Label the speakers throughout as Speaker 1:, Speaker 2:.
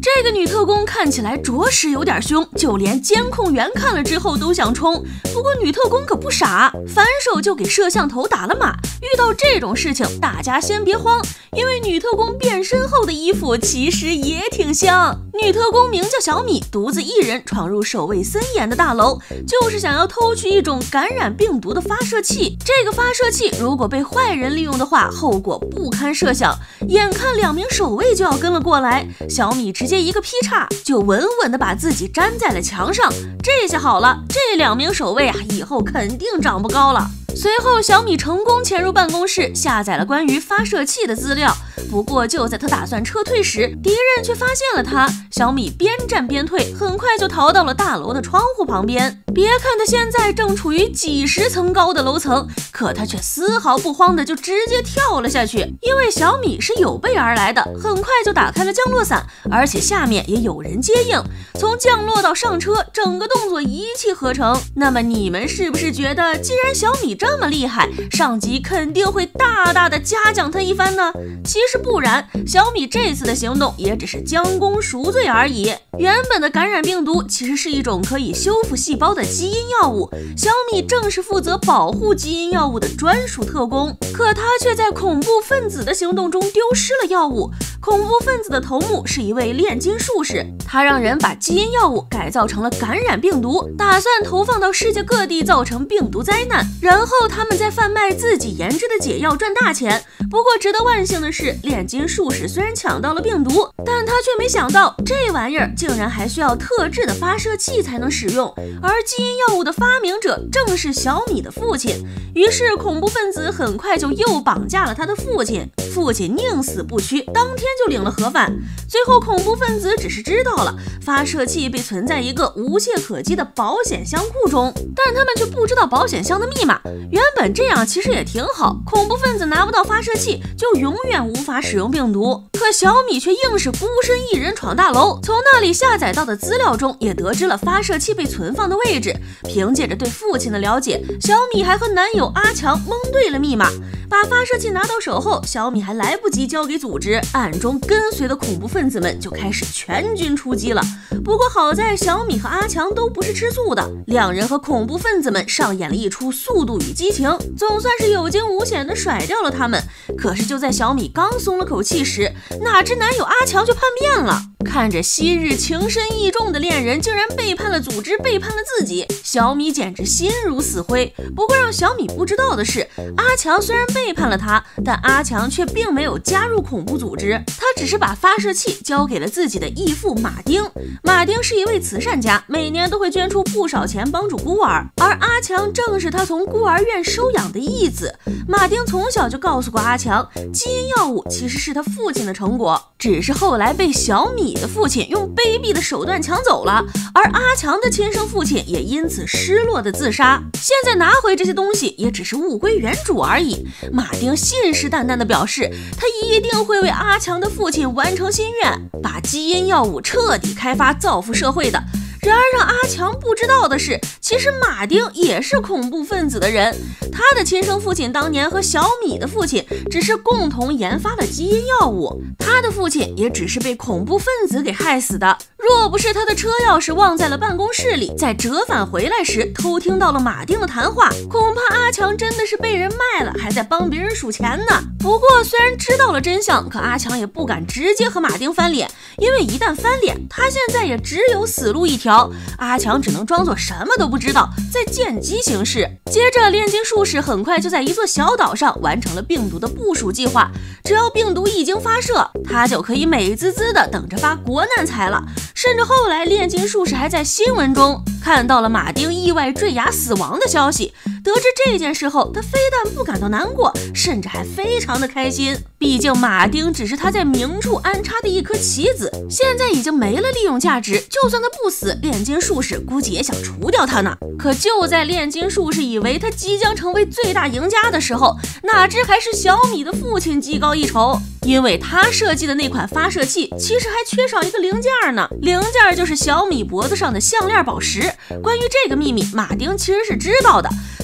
Speaker 1: 这个女特工看起来着实有点凶，就连监控员看了之后都想冲。不过女特工可不傻，反手就给摄像头打了码。遇到这种事情，大家先别慌，因为女特工变身后的衣服其实也挺像。女特工名叫小米，独自一人闯入守卫森严的大楼，就是想要偷取一种感染病毒的发射器。这个发射器如果被坏人利用的话，后果不堪设想。眼看2名守卫就要跟了过来，小米直接一个劈叉，就稳稳地把自己粘在了墙上。这下好了，这2名守卫以后肯定长不高了。随后，小米成功潜入办公室，下载了关于发射器的资料。不过，就在他打算撤退时，敌人却发现了他。小米边战边退，很快就逃到了大楼的窗户旁边。别看他现在正处于几10层高的楼层，可他却丝毫不慌的就直接跳了下去。因为小米是有备而来的，很快就打开了降落伞，而且下面也有人接应。从降落到上车，整个动作一气呵成。那么你们是不是觉得，既然小米这么厉害，上级肯定会大大的嘉奖他一番呢？其实不然，小米这次的行动也只是将功赎罪而已。原本的感染病毒其实是一种可以修复细胞的基因药物，小米正是负责保护基因药物的专属特工，可他却在恐怖分子的行动中丢失了药物。恐怖分子的头目是一位炼金术士，他让人把基因药物改造成了感染病毒，打算投放到世界各地，造成病毒灾难，然后他们再贩卖自己研制的解药赚大钱。不过值得万幸的是，炼金术士虽然抢到了病毒，但他却没想到这玩意儿竟然还需要特制的发射器才能使用，而基因药物的发明者正是小米的父亲。于是恐怖分子很快就又绑架了他的父亲，父亲宁死不屈，当天就领了盒饭。最后恐怖分子只是知道了发射器被存在一个无懈可击的保险箱库中，但他们却不知道保险箱的密码。原本这样其实也挺好，恐怖分子拿不到发射器就永远无法使用病毒。可小米却硬是孤身一人闯大楼，从那里下载到的资料中也得知了发射器被存放的位置。凭借着对父亲的了解，小米还和男友阿强蒙对了密码。把发射器拿到手后，小米还来不及交给组织，暗中跟随的恐怖分子们就开始全军出击了。不过好在小米和阿强都不是吃素的，2人和恐怖分子们上演了一出速度与激情，总算是有惊无险的甩掉了他们。可是就在小米刚松了口气时，哪知男友阿强就叛变了。看着昔日情深意重的恋人竟然背叛了组织，背叛了自己，小米简直心如死灰。不过让小米不知道的是，阿强虽然背叛了他，但阿强却并没有加入恐怖组织，他只是把发射器交给了自己的义父马丁。马丁是一位慈善家，每年都会捐出不少钱帮助孤儿，而阿强正是他从孤儿院收养的义子。马丁从小就告诉过阿强，基因药物其实是他父亲的成果，只是后来被小米的父亲用卑鄙的手段抢走了，而阿强的亲生父亲也因此失落的自杀。现在拿回这些东西也只是物归原主而已。马丁信誓旦旦地表示，他一定会为阿强的父亲完成心愿，把基因药物彻底开发，造福社会的。然而让阿强不知道的是，其实马丁也是恐怖分子的人。他的亲生父亲当年和小米的父亲只是共同研发了基因药物，他的父亲也只是被恐怖分子给害死的。若不是他的车钥匙忘在了办公室里，在折返回来时偷听到了马丁的谈话，恐怕阿强真的是被人卖了，还在帮别人数钱呢。不过虽然知道了真相，可阿强也不敢直接和马丁翻脸，因为一旦翻脸，他现在也只有死路一条。阿强只能装作什么都不知道，在见机行事。接着炼金术士很快就在一座小岛上完成了病毒的部署计划，只要病毒一经发射，他就可以美滋滋的等着发国难财了。甚至后来炼金术士还在新闻中看到了马丁意外坠崖死亡的消息。得知这件事后，他非但不感到难过，甚至还非常的开心。毕竟马丁只是他在明处安插的一颗棋子，现在已经没了利用价值，就算他不死，炼金术士估计也想除掉他呢。可就在炼金术士以为他即将成为最大赢家的时候，哪知还是小米的父亲技高一筹。因为他设计的那款发射器其实还缺少一个零件呢，零件就是小米脖子上的项链宝石。关于这个秘密，马丁其实是知道的，他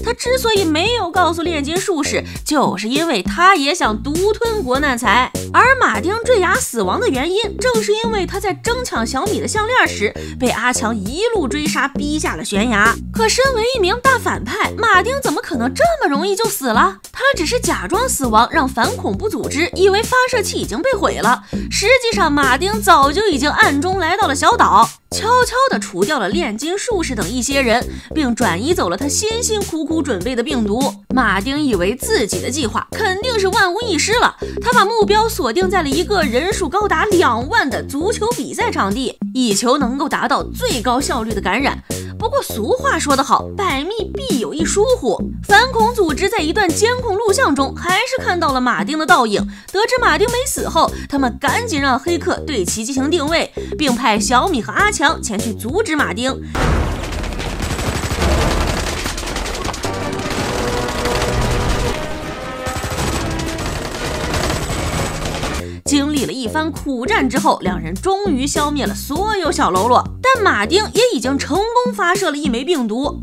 Speaker 1: 他之所以没有告诉炼金术士，就是因为他也想独吞国难财。而马丁坠崖死亡的原因，正是因为他在争抢小米的项链时，被阿强一路追杀，逼下了悬崖。可身为一名大反派，马丁怎么可能这么容易就死了？他只是假装死亡，让反恐怖组织以为发射器已经被毁了。实际上，马丁早就已经暗中来到了小岛，悄悄地除掉了炼金术士等一些人，并转移走了他辛辛苦苦准备的病毒。马丁以为自己的计划肯定是万无一失了，他把目标锁定在了一个人数高达2万的足球比赛场地，以求能够达到最高效率的感染。不过俗话说得好，百密必有一疏忽。反恐组织在一段监控录像中还是看到了马丁的倒影。得知马丁没死后，他们赶紧让黑客对其进行定位，并派小米和阿强前去阻止马丁。经历了一番苦战之后，两人终于消灭了所有小喽啰，但马丁也已经成功发射了一枚病毒。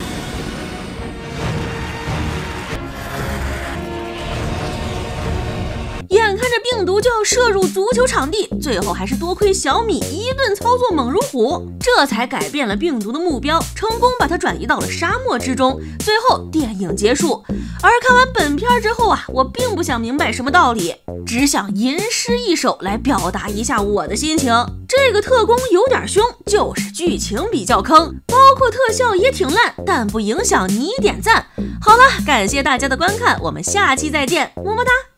Speaker 1: 眼看着病毒就要射入足球场地，最后还是多亏小米一顿操作猛如虎，这才改变了病毒的目标，成功把它转移到了沙漠之中。最后电影结束。而看完本片之后我并不想明白什么道理，只想吟诗一首来表达一下我的心情。这个特工有点凶，就是剧情比较坑，包括特效也挺烂，但不影响你点赞。好了，感谢大家的观看，我们下期再见，么么哒。